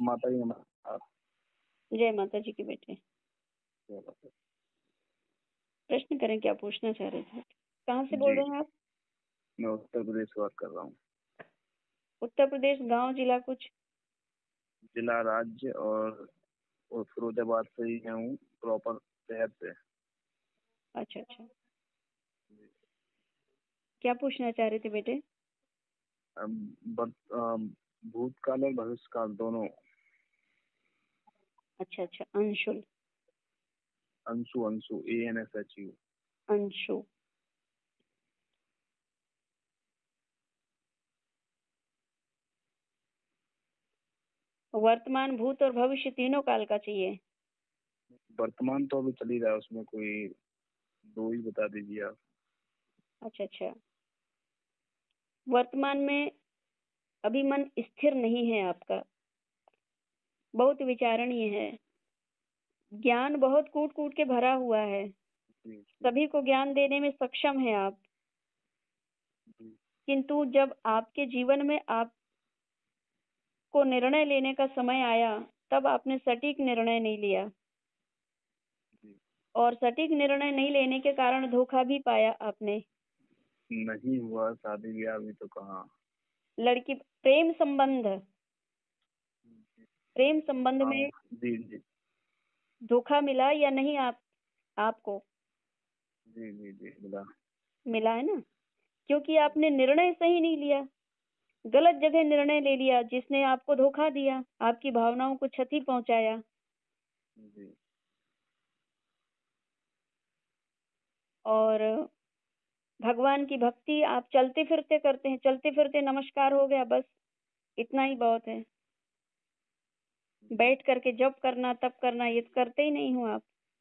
माता जी नमस्कार। जय माता जी की बेटे। प्रश्न करें, क्या पूछना चाह रहे थे? कहाँ से बोल जी, रहे हैं आप? मैं उत्तर प्रदेश से बात कर रहा हूँ। उत्तर प्रदेश, गांव जिला कुछ? जिला राज्य और फिरोजाबाद से ही मैं हूँ, प्रॉपर शहर से। अच्छा अच्छा, क्या पूछना चाह रहे थे बेटे? भूतकाल और भविष्यकाल दोनों। अच्छा अच्छा, अंशुल। अंशु, अंशु, ANSHU। अंशु, वर्तमान, भूत और भविष्य तीनों काल का चाहिए? वर्तमान तो अभी चल ही रहा है, उसमें कोई दो ही बता दीजिए आप। अच्छा अच्छा, वर्तमान में अभी मन स्थिर नहीं है आपका, बहुत विचारणीय है। ज्ञान बहुत कूट कूट के भरा हुआ है, जी जी सभी को ज्ञान देने में सक्षम है आप, जी किंतु जब आपके जीवन में आपको निर्णय लेने का समय आया, तब आपने सटीक निर्णय नहीं लिया, जी। और सटीक निर्णय नहीं लेने के कारण धोखा भी पाया आपने। नहीं हुआ शादी ब्याह अभी तो कहाँ। लड़की, प्रेम संबंध हाँ। में जी जी धोखा मिला या नहीं आपको? जी जी जी, मिला। मिला है ना, क्योंकि आपने निर्णय सही नहीं लिया, गलत जगह निर्णय ले लिया, जिसने आपको धोखा दिया, आपकी भावनाओं को क्षति पहुंचाया। जी और भगवान की भक्ति आप चलते फिरते करते हैं, चलते फिरते नमस्कार हो गया, बस इतना ही बहुत है। बैठ करके जब करना तब करना, ये तो करते ही नहीं हो आप।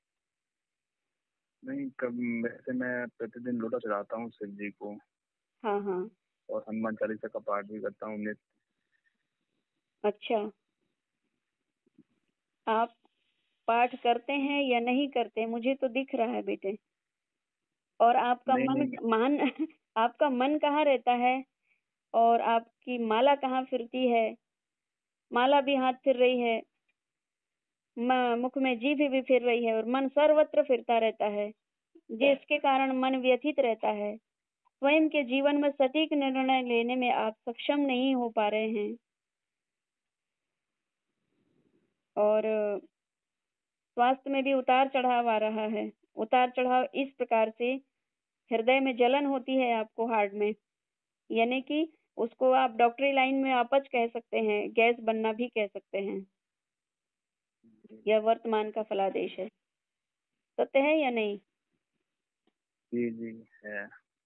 नहीं, कब वैसे मैं प्रतिदिन लोटा चढ़ाता हूँ शिव जी को, हाँ हाँ, और हनुमान चालीसा का पाठ भी करता हूँ नित्य। अच्छा, आप पाठ करते हैं या नहीं करते, मुझे तो दिख रहा है बेटे। और आपका नहीं नहीं। मन आपका मन कहाँ रहता है, और आपकी माला कहाँ फिरती है? माला भी हाथ फिर रही है, मुख में जीभ भी फिर रही है, और मन सर्वत्र फिरता रहता है, जिसके कारण मन व्यथित रहता है। स्वयं के जीवन में सटीक निर्णय लेने में आप सक्षम नहीं हो पा रहे हैं, और स्वास्थ्य में भी उतार चढ़ाव आ रहा है। उतार चढ़ाव इस प्रकार से, हृदय में जलन होती है आपको, हार्ट में, यानी कि उसको आप डॉक्टरी लाइन में अपच कह सकते हैं, गैस बनना भी कह सकते हैं। यह वर्तमान का फलादेश है, सत्य है या नहीं? जी जी है।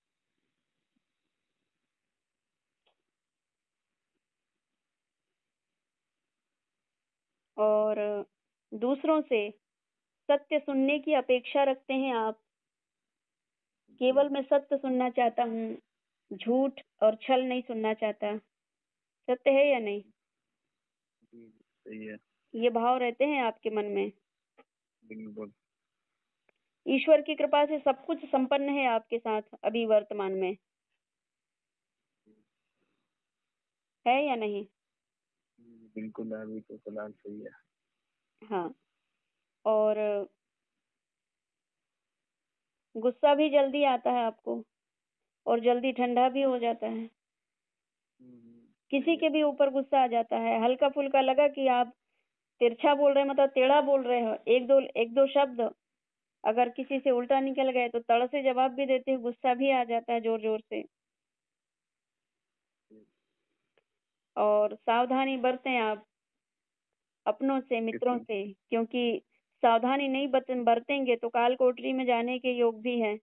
और दूसरों से सत्य सुनने की अपेक्षा रखते हैं आप। जी केवल मैं सत्य सुनना चाहता हूँ, झूठ और छल नहीं सुनना चाहता, सत्य है या नहीं? जी, सही है। ये भाव रहते हैं आपके मन में। बिल्कुल। ईश्वर की कृपा से सब कुछ संपन्न है आपके साथ अभी वर्तमान में, है या नहीं? बिल्कुल है, अभी तो फिलहाल सही है। हाँ, और गुस्सा भी जल्दी आता है आपको, और जल्दी ठंडा भी हो जाता है। किसी सही है। के भी ऊपर गुस्सा आ जाता है, हल्का फुल्का लगा कि आप तिरछा बोल रहे हैं, मतलब टेढ़ा बोल रहे हो, एक दो शब्द अगर किसी से उल्टा निकल गए तो तड़ से जवाब भी देते हैं, गुस्सा भी आ जाता है जोर जोर से। और सावधानी बरतें आप अपनों से, मित्रों किस से, क्योंकि सावधानी नहीं बरतेंगे तो काल कोठरी में जाने के योग भी है।